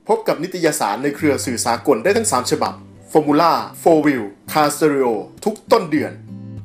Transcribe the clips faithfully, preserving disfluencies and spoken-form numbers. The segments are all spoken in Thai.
พบกับนิตยสารในเครือสื่อสากลได้ทั้งสามฉบับ Formula โฟร์ Wheel Car Stereo ทุกต้นเดือน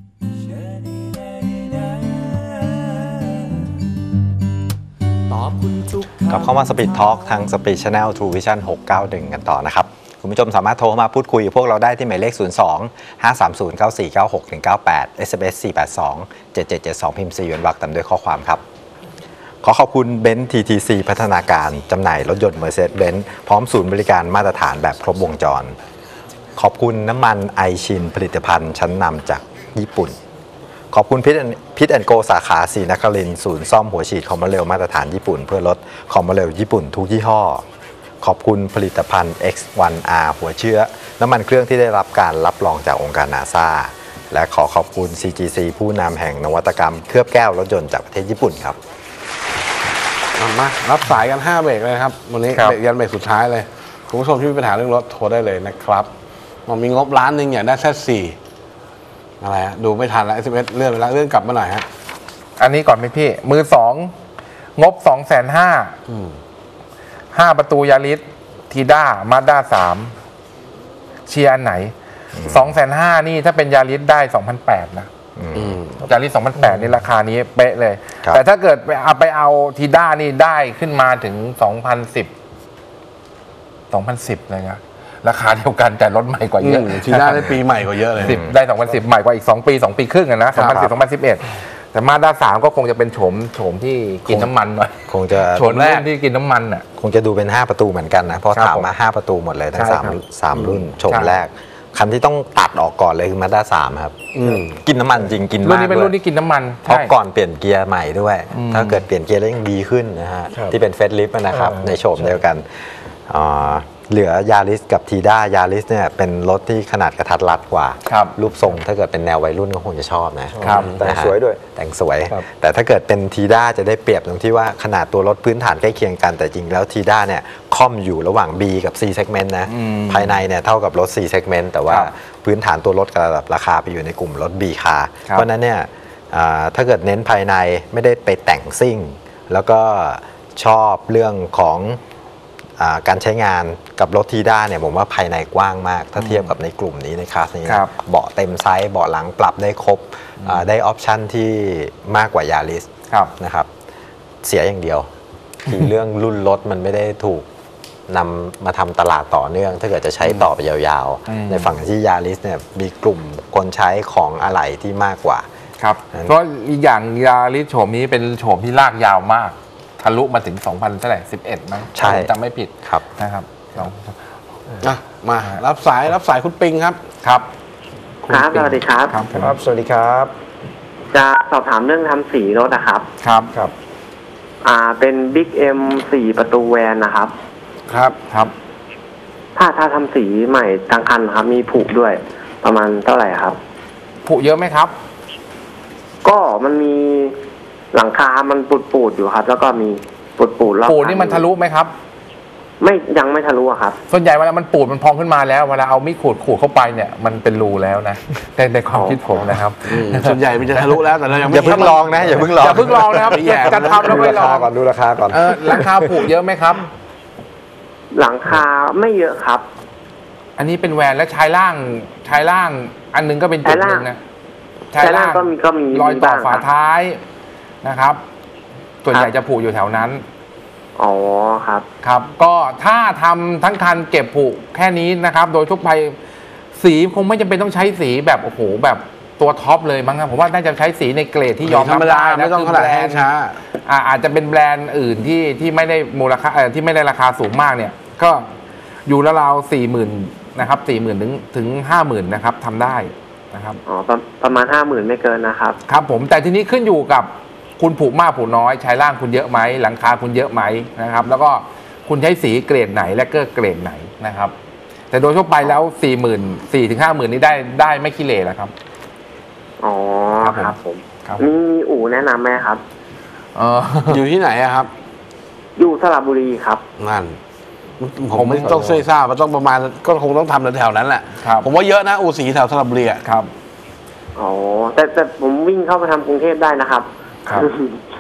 กลับเข้ามา Speed Talk ทาง Speed Channel True Vision หกเก้าหนึ่งกันต่อนะครับคุณผู้ชมสามารถโทรมาพูดคุยกับพวกเราได้ที่หมายเลขศูนย์ สอง ห้า สาม ศูนย์ เก้า สี่ เก้า หก หนึ่ง เก้า แปด เอส เอ็ม เอส สี่ แปด สอง เจ็ด เจ็ด เจ็ด สอง พิมพ์สี่เว้นวรรคตามด้วยข้อความครับขอขอบคุณ Benz ที ที ซี พัฒนาการจำหน่ายรถยนต์ Mercedes-Benz พร้อมศูนย์บริการมาตรฐานแบบครบวงจรขอบคุณน้ำมันไอชินผลิตภัณฑ์ชั้นนำจากญี่ปุ่นขอบคุณพิทพิทแอนด์โกสาขาศรีนครินทร์ศูนย์ซ่อมหัวฉีดคอมมาเร็วมาตรฐานญี่ปุ่นเพื่อลดคอมมาเร็วญี่ปุ่นทุกยี่ห้อขอบคุณผลิตภัณฑ์ เอ็กซ์ วัน อาร์ หัวเชื้อน้ำมันเครื่องที่ได้รับการรับรองจากองค์การนาซาและขอขอบคุณ ซี จี ซี ผู้นำแห่งนวัตกรรมเคลือบแก้วรถยนต์จากประเทศญี่ปุ่นครับมารับสายกันห้าเบรกเลยครับวันนี้เบรกยันเบรกสุดท้ายเลยคุณผู้ชมที่มีปัญหาเรื่องรถโทรได้เลยนะครับมันมีงบล้านหนึ่งอยากได้แค่สี่อะไรฮะดูไม่ทันแล้ว เอส เอ็ม เอส เลื่อนไปแล้วเลื่อนกลับมาหน่อยฮะอันนี้ก่อนไหมพี่มือสองงบสองแสนห้าห้าประตูยาริสทีด้ามาด้าสามเชียร์อันไหนสองแสนห้านี่ถ้าเป็นยาริสได้สองพันแปดนะยาริสสองพันแปดนี่ราคานี้เป๊ะเลยแต่ถ้าเกิดไปเอาไปเอาทีด้านี่ได้ขึ้นมาถึงสองพันสิบสองพันสิบเลยนะราคาเดียวกันแต่รถใหม่กว่าเยอะทีด้าได้ปีใหม่กว่าเยอะเลยได้สองพันสิบใหม่กว่าอีกสองปีสองปีครึ่งนะสองพันสิบ สองพันสิบเอ็ดแต่มาด้าสามก็คงจะเป็นโฉมโฉมที่กินน้ำมันหน่อยคงจะโฉมแรกที่กินน้ำมันอ่ะคงจะดูเป็นห้าประตูเหมือนกันนะเพราะถามมาห้าประตูหมดเลยทั้งสามสามรุ่นโฉมแรกคันที่ต้องตัดออกก่อนเลยคือมาด้าสามครับกินน้ำมันจริงกินมากรุ่นนี้เป็นรุ่นที่กินน้ำมันเพราะก่อนเปลี่ยนเกียร์ใหม่ด้วยถ้าเกิดเปลี่ยนเกียร์แล้วยังดีขึ้นนะฮะที่เป็นเฟสลิฟต์นะครับในโฉมเดียวกันเหลือยาริสกับทีด้ายาริสเนี่ยเป็นรถที่ขนาดกระทัดรัดกว่ารูปทรงถ้าเกิดเป็นแนววัยรุ่นก็คงจะชอบนะแต่งสวยด้วยแต่งสวยแต่ถ้าเกิดเป็นทีด้าจะได้เปรียบตรงที่ว่าขนาดตัวรถพื้นฐานใกล้เคียงกันแต่จริงแล้วทีด้าเนี่ยค่อมอยู่ระหว่าง B กับ C segment นะภายในเนี่ยเท่ากับรถ C segment แต่ว่าพื้นฐานตัวรถกับราคาไปอยู่ในกลุ่มรถ B คาร์เพราะนั้นเนี่ยถ้าเกิดเน้นภายในไม่ได้ไปแต่งซิ่งแล้วก็ชอบเรื่องของการใช้งานกับรถทีด้าเนี่ยผมว่าภายในกว้างมากถ้าเทียบกับในกลุ่มนี้ในคลาสนี้เบาะเต็มไซส์เบาะหลังปรับได้ครบได้ออปชันที่มากกว่ายาริสนะครับเสียอย่างเดียวคือเรื่องรุ่นรถมันไม่ได้ถูกนำมาทำตลาดต่อเนื่องถ้าเกิดจะใช้ต่อไปยาวๆในฝั่งที่ยาริสเนี่ยมีกลุ่มคนใช้ของอะไหล่ที่มากกว่าครับเพราะอีกอย่างยาริสโฉมนี้เป็นโฉมที่ลากยาวมากทะลุมาถึง สองพัน เท่าไหร่สิบเอ็ดมั้งใช่จำไม่ผิดครับนะครับนะมารับสายรับสายคุณปิงครับครับครับสวัสดีครับครับสวัสดีครับจะสอบถามเรื่องทำสีรถนะครับครับครับอ่าเป็นบิ๊กเอ็มสี่ประตูแวนนะครับครับครับถ้าถ้าทำสีใหม่ทั้งคันครับมีผุด้วยประมาณเท่าไหร่ครับผุเยอะไหมครับก็มันมีหลังคามันปูดปูดอยู่ครับแล้วก็มีปูดปูดรอบปูดนี่มันทะลุไหมครับไม่ยังไม่ทะลุครับส่วนใหญ่เวลามันปูดมันพองขึ้นมาแล้วเวลาเอามีดขูดขูดเข้าไปเนี่ยมันเป็นรูแล้วนะในในความคิดผมนะครับส่วนใหญ่มันจะทะลุแล้วแต่เรายังอย่าเพิ่งลองนะอย่าเพิ่งลองอย่าเพิ่งลองนะครับการทำแล้วไม่ลองก่อนดูราคาก่อนเออหลังคาผุเยอะไหมครับหลังคาไม่เยอะครับอันนี้เป็นแวนและชายล่างชายล่างอันนึงก็เป็นจุดนึงนะชายล่างก็มีก็มีรอยต่อฝาท้ายนะครับส่วนใหญ่จะผุอยู่แถวนั้นอ๋อครับครับก็ถ้าทำทั้งคันเก็บผุแค่นี้นะครับโดยทั่วไปสีคงไม่จำเป็นต้องใช้สีแบบโอ้โหแบบตัวท็อปเลยมั้งครับผมว่าน่าจะใช้สีในเกรดที่ยอมรับได้ไม่ต้องขนาดแห้งช้าอาจจะเป็นแบรนด์อื่นที่ที่ไม่ได้มูลค่าที่ไม่ได้ราคาสูงมากเนี่ยก็อยู่ราวๆสี่หมื่นนะครับสี่หมื่นถึงถึงห้าหมื่นนะครับทำได้นะครับอ๋อประมาณห้าหมื่นไม่เกินนะครับครับผมแต่ทีนี้ขึ้นอยู่กับคุณผูกมากผูกน้อยใช้ล่างคุณเยอะไหมหลังคาคุณเยอะไหมนะครับแล้วก็คุณใช้สีเกรดไหนและก็เกรดไหนนะครับแต่โดยทั่วไปแล้วสี่หมื่นสี่ถึงห้าหมื่นนี้ได้ได้ไม่ขี้เหร่แล้วครับอ๋อครับผมมีมีอู่แนะนำไหมครับเอออยู่ที่ไหนอะครับอยู่สระบุรีครับนั่นผมไม่ต้องช่วยทราบมันต้องประมาณก็คงต้องทำแถวนั้นแหละผมว่าเยอะนะอู่สีแถวสระบุรีครับอ๋อแต่แต่ผมวิ่งเข้าไปทำกรุงเทพได้นะครับครับ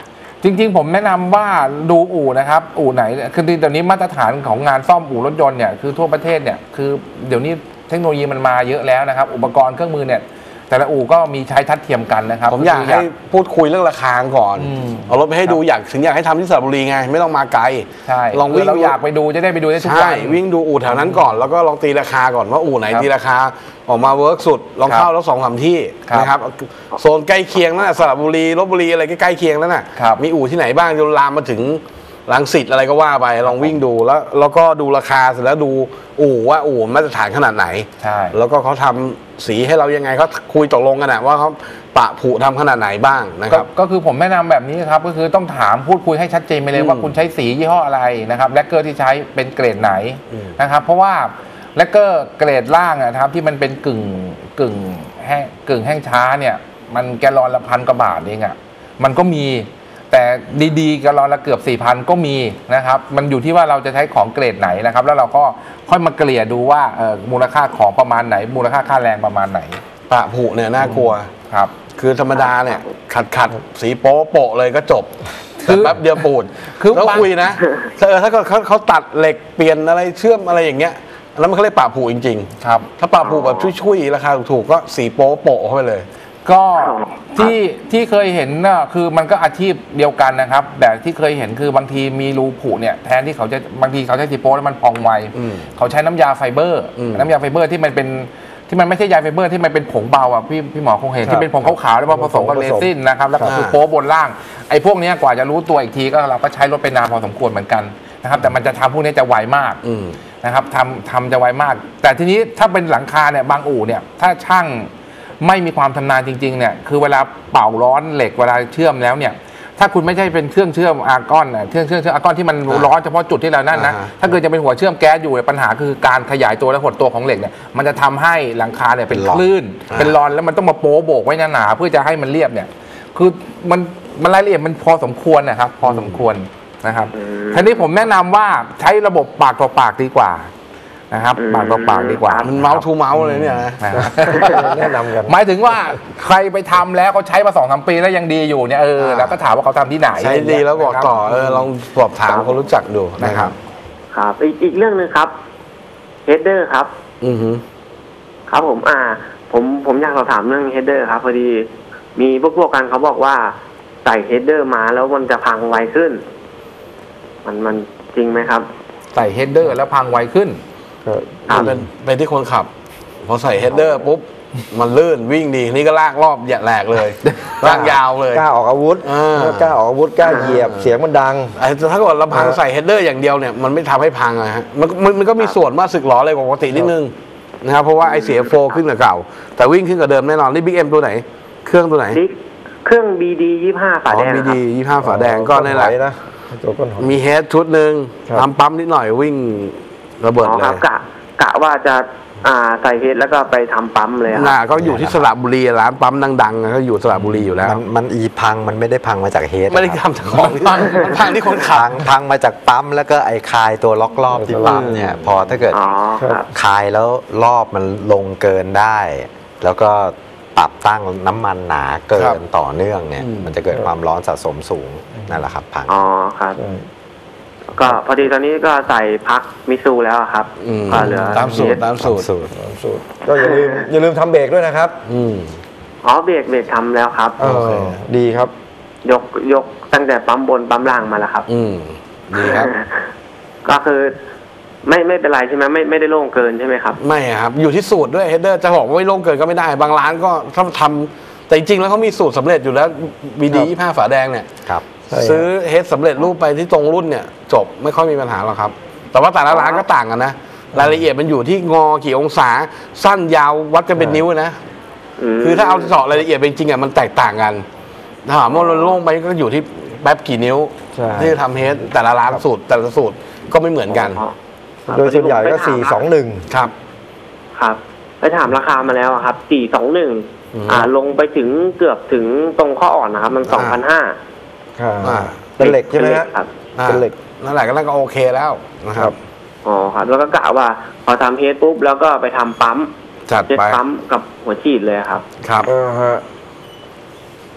จริงๆผมแนะนำว่าดูอู่นะครับอู่ไหนคือเดี๋ยวนี้มาตรฐานของงานซ่อมอู่รถยนต์เนี่ยคือทั่วประเทศเนี่ยคือเดี๋ยวนี้เทคโนโลยีมันมาเยอะแล้วนะครับอุปกรณ์เครื่องมือเนี่ยแต่ละอู่ก็มีใช้ทัดเทียมกันนะครับผมอยากให้พูดคุยเรื่องราคาก่อนเอารถไปให้ดูอยากถึงอยากให้ทำที่สระบุรีไงไม่ต้องมาไกลใช่ลองวิ่งเราอยากไปดูจะได้ไปดูได้ทุกวันใช่วิ่งดูอู่แถวนั้นก่อนแล้วก็ลองตีราคาก่อนว่าอู่ไหนตีราคาออกมาเวิร์กสุดลองเข้าแล้วสองสามที่นะครับโซนใกล้เคียงนั่นสระบุรีลพบุรีอะไรใกล้เคียงนั่นน่ะมีอู่ที่ไหนบ้างจนลามมาถึงรังสิตอะไรก็ว่าไปลองวิ่งดูแล้วแล้วก็ดูราคาเสร็จแล้วดูอู่ว่าอู่มาตรฐานขนาดไหนใช่แล้วก็เขาทำสีให้เรายังไงเขาคุยตกลงกันนะว่าเขาปะผุทำขนาดไหนบ้างนะครับก็คือผมแนะนำแบบนี้ครับก็คือต้องถามพูดคุยให้ชัดเจนไปเลยว่าคุณใช้สียี่ห้ออะไรนะครับแลกเกอร์ที่ใช้เป็นเกรดไหนนะครับเพราะว่าแลกเกอร์เกรดล่างนะครับที่มันเป็นกึ่งกึ่งแห้งกึ่งแห้งช้าเนี่ยมันแกลลอนละพันกว่าบาทเองอ่ะมันก็มีแต่ดีๆแกลลอนละเกือบ สี่พัน ก็มีนะครับมันอยู่ที่ว่าเราจะใช้ของเกรดไหนนะครับแล้วเราก็ค่อยมาเกลี่ยดูว่ามูลค่าของประมาณไหนมูลค่าค่าแรงประมาณไหนปะผุเนี่ยน่ากลัวครับคือธรรมดาเนี่ยขัดขัดสีโป๊ะโปะเลยก็จบคือแป๊บเดียวปูดคือแล้วคุยนะเออถ้าเขาเขาตัดเหล็กเปลี่ยนอะไรเชื่อมอะไรอย่างเงี้ยแล้วมันเขาเรียกปะผุจริงๆครับถ้าปะผุแบบช่วยๆราคาถูกๆก็สีโป๊ะโปะเข้าไปเลยก็ที่ที่เคยเห็นน่ะคือมันก็อาชีพเดียวกันนะครับแต่ที่เคยเห็นคือบางทีมีรูผุเนี่ยแทนที่เขาจะบางทีเขาใช้สีโป๊แล้วมันพองไวเขาใช้น้ำยาไฟเบอร์น้ำยาไฟเบอร์ที่มันเป็นที่มันไม่ใช่ยาไฟเบอร์ที่มันเป็นผงเบาอ่ะพี่พี่หมอคงเห็นที่เป็นผงขาวๆแล้วมาผสมกับเรซินนะครับแล้วก็คือโป๊บนล่างไอ้พวกนี้กว่าจะรู้ตัวอีกทีก็เราก็ใช้รถไปนานพอสมควรเหมือนกันนะครับแต่มันจะทำพวกนี้จะไวมากนะครับทำทำจะไวมากแต่ทีนี้ถ้าเป็นหลังคาเนี่ยบางอู่เนี่ยถ้าช่างไม่มีความชำนาญจริงๆเนี่ยคือเวลาเป่าร้อนเหล็กเวลาเชื่อมแล้วเนี่ยถ้าคุณไม่ใช่เป็นเครื่องเชื่อมอาร์กอนเครื่องเชื่อมอาร์กอนที่มันร้อนเฉพาะจุดที่เรานั่นนะถ้าเกิดจะเป็นหัวเชื่อมแก๊สอยู่ปัญหาคือการขยายตัวและหดตัวของเหล็กเนี่ยมันจะทำให้หลังคาเนี่ยเป็นคลื่นเป็นรอนแล้วมันต้องมาโป๊โบกไว้หนาๆเพื่อจะให้มันเรียบเนี่ยคือมันมันรายละเอียดมันพอสมควรนะครับพอสมควรนะครับทีนี้ผมแนะนำว่าใช้ระบบปากต่อปากดีกว่านะครับปากต่อปากดีกว่ามันเมาส์ทูเมาส์เลยเนี่ยนะแนะนำกันหมายถึงว่าใครไปทำแล้วเขาใช้มาสองสามปีแล้วยังดีอยู่เนี่ยเออแล้วก็ถามว่าเขาทำที่ไหนใช้ดีแล้วบอกต่อเออลองสอบถามคนรู้จักดูนะครับครับอีกอีกเรื่องนึงครับเฮดเดอร์ครับอือฮึครับผมอ่าผมผมอยากสอบถามเรื่องเฮดเดอร์ครับพอดีมีพวกพวกกันเขาบอกว่าใส่เฮดเดอร์มาแล้วมันจะพังไวขึ้นมันมันจริงไหมครับใส่เฮดเดอร์แล้วพังไวขึ้นเป็นเป็นที่คนขับพอใส่เฮดเดอร์ปุ๊บมันลื่นวิ่งดีนี่ก็ลากรอบอย่าแหลกเลยลากยาวเลยกล้าออกอาวุธกล้าออกอาวุธกล้าเหยียบเสียงมันดังไอ้ถ้าเกิดเราพังใส่เฮดเดอร์อย่างเดียวเนี่ยมันไม่ทำให้พังนะฮะมันมันก็มีส่วนว่าสึกหรออะไรปกตินิดนึงนะครับเพราะว่าไอเสียโฟขึ้นกับเก่าแต่วิ่งขึ้นกับเดิมแน่นอนนี่บิ๊กเอ็มตัวไหนเครื่องตัวไหนเครื่อง บี ดี ยี่สิบห้า ฝาแดงบี ดี ยี่สิบห้า ฝาแดงก็นี่แหละมีเฮดชุดหนึ่งทำปั๊มนิดหน่อยวิ่งระเบิดเลยกะกะว่าจะอ่าใส่เฮดแล้วก็ไปทำปั๊มเลยครับก็อยู่ที่สระบุรีร้านปั๊มดังๆก็อยู่สระบุรีอยู่แล้วมันมันอีพังมันไม่ได้พังมาจากเฮดไม่ได้ทำจากของพังพังที่คนขับพังมาจากปั๊มแล้วก็ไอ้คายตัวล็อกรอบที่ปั๊มเนี่ยพอถ้าเกิดคายแล้วรอบมันลงเกินได้แล้วก็ปรับตั้งน้ำมันหนาเกินต่อเนื่องเนี่ยมันจะเกิดความร้อนสะสมสูงนั่นแหละครับพังอ๋อครับก็พอดีตอนนี้ก็ใส่พักมิซูแล้วครับก็เหลือตามสูตรตามสูตรก็อย่าลืมอย่าลืมทำเบรกด้วยนะครับอ๋อเบรกเบรกทำแล้วครับดีครับยกยกตั้งแต่ปั๊มบนปั๊มล่างมาแล้วครับอืมดีครับก็คือไม่ไม่เป็นไรใช่ไหมไม่ไม่ได้โล่งเกินใช่ไหมครับไม่ครับอยู่ที่สูตรด้วยเฮดเดอร์จะบอกว่าไม่โล่งเกินก็ไม่ได้บางร้านก็ถ้าทำแต่จริงๆแล้วเขามีสูตรสำเร็จอยู่แล้ว บี ดี ยี่สิบห้า ฝาแดงเนี่ยซื้อเฮดสำเร็จรูปไปที่ตรงรุ่นเนี่ยจบไม่ค่อยมีปัญหาหรอกครับแต่ว่าแต่ละร้านก็ต่างกันนะรายละเอียดมันอยู่ที่งอกี่องศาสั้นยาววัดกันเป็นนิ้วนะคือถ้าเอาเจาะรายละเอียดเป็นจริงอ่ะมันแตกต่างกันถามว่าเราลงไปก็อยู่ที่แป๊บกี่นิ้วที่ทำเฮดแต่ละร้านสูตรแต่ละสูตรก็ไม่เหมือนกันโดยส่วนใหญ่ก็สี่สองหนึ่งครับครับไปถามราคามาแล้วครับสี่สองหนึ่งอ่าลงไปถึงเกือบถึงตรงข้ออ่อนนะครับมันสองพันห้าเป็นเหล็กใช่ไหมครับเป็นเหล็กนั่นแหละก็น่าก็โอเคแล้วนะครับอ๋อครับแล้วก็กะว่าพอทำเฮดปุ๊บแล้วก็ไปทำปั๊มจัดไปปั๊มกับหัวฉีดเลยครับครับ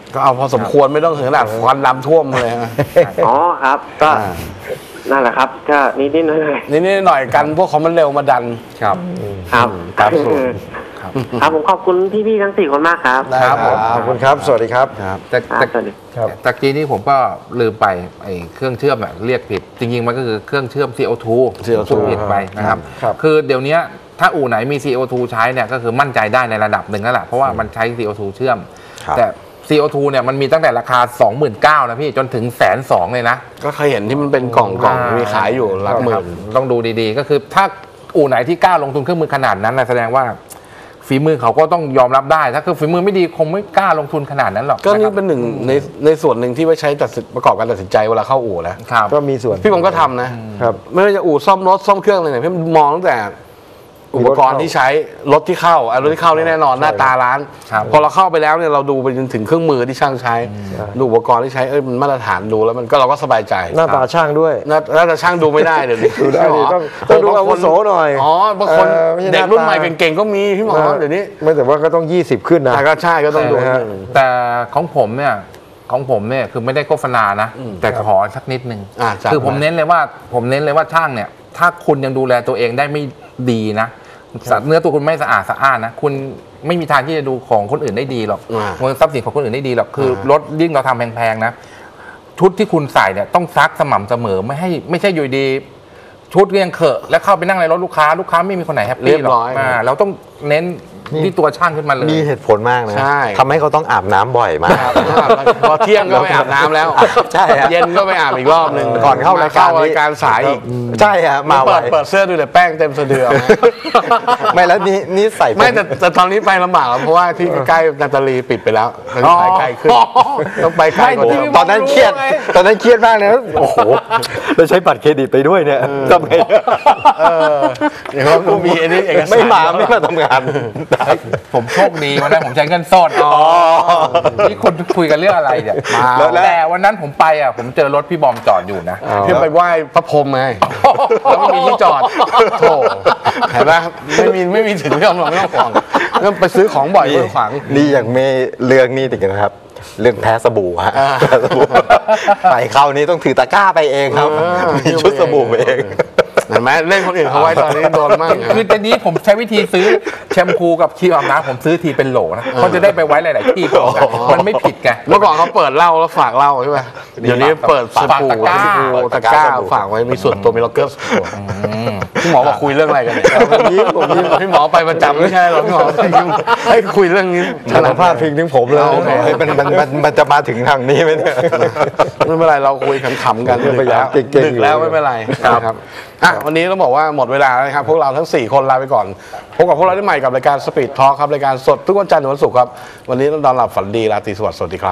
ก็เอาพอสมควรไม่ต้องถึงขนาดควันดำท่วมเลยนะอ๋อครับก็นั่นแหละครับก็นิดๆหน่อยๆนิดๆหน่อยๆกันพวกเขามันเร็วมาดันครับครับครับครับผมขอบคุณพี่ๆทั้งสี่คนมากครับครับผมขอบคุณครับ สวัสดีครับแต่ครัแต่บสวัสดีตะกี้นี้ผมก็ลืมไปไอ้เครื่องเชื่อมอะเรียกผิด จริงๆมันก็คือเครื่องเชื่อม ซี โอ ทูซี โอ ทูพูดผิดไปนะครับครับคือเดี๋ยวนี้ถ้าอู่ไหนมี ซี โอ ทู ใช้เนี่ยก็คือมั่นใจได้ในระดับหนึ่งแล้วแหละเพราะว่ามันใช้ ซี โอ ทู เชื่อมครับแต่ ซี โอ ทู เนี่ยมันมีตั้งแต่ราคา สองหมื่นเก้าพัน นะพี่จนถึงแสนสองเลยนะก็เคยเห็นที่มันเป็นกล่องกล่องมีขายอยู่หลักหมื่นต้องดูดีๆ ก็คือถ้าอู่ไหนที่กล้าลงทุนเครื่องมือขนาดนั้นนะแสดงว่าฝีมือเขาก็ต้องยอมรับได้ ถ้าคือฝีมือไม่ดีคงไม่กล้าลงทุนขนาดนั้นหรอกก็นี่ะครับเป็นหนึ่งในในส่วนหนึ่งที่ไว้ใช้ตัดสินประกอบการตัดสินใจเวลาเข้าอู่นะครับก็มีส่วนพี่ผมก็ทำนะครับ ไม่ว่าจะอู่ซ่อมรถซ่อมเครื่องอะไรเนี่ยพี่มองตั้งแต่อุปกรณ์ที่ใช้รถที่เข้าไอ้รถที่เข้านี่แน่นอนหน้าตาร้านครับพอเราเข้าไปแล้วเนี่ยเราดูไปจนถึงเครื่องมือที่ช่างใช้ดูอุปกรณ์ที่ใช้เอ้ยมันมาตรฐานดูแล้วมันก็เราก็สบายใจหน้าตาช่างด้วยน่าน่าจะช่างดูไม่ได้เดี๋ยวนี้ดูได้ดิพี่หมต้องต้องดูอาวุโสหน่อยอ๋อบางคนเออไม่ใช่หเด็น้ากรุ่นตาใหม่เก่งๆก็มีพี่หมอเดี๋ยวนี้ไม่แต่ว่าก็ต้องยี่สิบขึ้นนะแต่ก็ใช่ก็ต้องดูใช่นะฮะแต่ของผมเนี่ยของผมเนี่ยคือไม่ได้โฆษณานะ แต่ขอสักนิดนึงอ่าจัดคือผมเน้นเลยว่าผมเน้นเลยว่าช่างเนี่ย ถ้าคุณยังดูแลตัวเองได้ไม่ดีนะเนื้อตัวคุณไม่สะอาดสะอ้านนะคุณไม่มีทางที่จะดูของคนอื่นได้ดีหรอกอ่าเงินทรัพย์สินของคนอื่นได้ดีหรอกคืออ่ารถยิ่งเราทำแพงๆนะชุดที่คุณใส่เนี่ยต้องซักสม่ำเสมอไม่ให้ไม่ใช่อยู่ดี ชุดเรียงเขอะแล้วเข้าไปนั่งในรถลูกค้าลูกค้าไม่มีคนไหนแฮปปี้หรอกาเราต้องเน้นที่ตัวช่างขึ้นมาเลยมีเหตุผลมากนะใช่ทำให้เขาต้องอาบน้ำบ่อยมากพอเที่ยงก็ไปอาบน้ำแล้วใช่ฮะเย็นก็ไปอาบอีกรอบหนึ่งก่อนเข้ารายการนี้รายการสายอีกใช่ฮะมาไวเปิดเปิดเสื้อดูแต่แป้งเต็มสะดือเอาไหมไม่แล้วนี่นี่ใส่เป็นไม่แต่แต่ตอนนี้ไปลำบากแล้วเพราะว่าที่ใกล้นาตาลีปิดไปแล้วมันไปไกลขึ้นต้องไปไกลกว่าเดิมตอนนั้นเครียด ตอนนั้นเครียดมากเลยนะโอ้โหเราใช้บัตรเครดิตไปด้วยเนี่ยทำไงเออเดี๋ยวเขามีอันนี้เอกสารไม่มาไม่มาทำงานผมโชคดีวันนั้นผมใช้เงินสดนี่คนคุยกันเรื่องอะไรเนี่ยมาแต่วันนั้นผมไปอ่ะผมเจอรถพี่บอมจอดอยู่นะพี่ไปไหว้พระพรหมไงแล้วไม่มีที่จอดโถเห็นไหมไม่มีไม่มีถึงเรื่องหรอกไม่ต้องห่วงเรื่องไปซื้อของบ่อยเพื่อขวางนี่อย่างไม่เรื่องนี่ติดกันนะครับ เรื่องแพ้สบู่ฮะอ่าแพ้สบู่ไปเข้านี้ต้องถือตะกร้าไปเองครับเออมีชุดสบู่ไปเองเห็นไหมเล่นคนอื่นเขาไว้ตอนนี้โดนมากคือตอนนี้ผมใช้วิธีซื้อแชมพูกับครีมอาบน้ำผมซื้อทีเป็นโหลนะเขาจะได้ไปไว้หลาย ๆ ที่ก่อนนะมันไม่ผิดไงเมื่อก่อนเขาเปิดเหล้าแล้วฝากเหล้าใช่ไหมเดี๋ยวนี้เปิดสฝากบู่ตะกร้าสบู่ตะกร้าฝากไว้มีส่วนตัวมีล็อกเกอร์ส่วนตัวพี่หมอบอกคุยเรื่องอะไรกันเนี่ยผมยิ้มผมยิ้มพี่หมอไปประจำไม่ใช่หรอพี่หมอให้คุยเรื่องนี้ขนาดพลาดพิงถึงผมเลยโอเคเฮ้ยมันมันมันมันจะมาถึงทางนี้ไหมเนี่ยไม่เป็นไรเราคุยขำๆกันดึกพยายาแล้มวเก่งๆดึกแล้วอยู่ไม่เป็นไรนะครับอ่ะวันนี้ต้องบอกว่าหมดเวลาแล้วนะครับพวกเราทั้งสี่คนลาไปก่อนพบกับพวกเราได้ใหม่กับรายการ Speed Talk ครับรายการสดทุกวันจันทร์ถึงวันศุกร์ครับวันนี้ต้องนอนหลับฝันดีราตรีสวัสดิ์สวัสดีครับ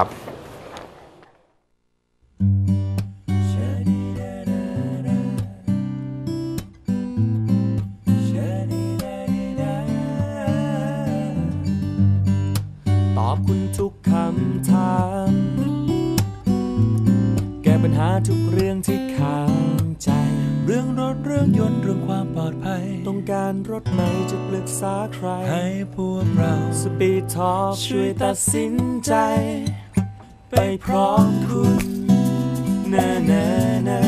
ตอบคุณทุกคำถามแก้ปัญหาทุกเรื่องที่ค้างใจเรื่องรถเรื่องยนต์เรื่องความปลอดภัยต้องการรถไหนจะปรึกษาใครให้พวกเรา Speed Talk ช่วยตัดสินใจไปพร้อมคุณแน่แน่แน่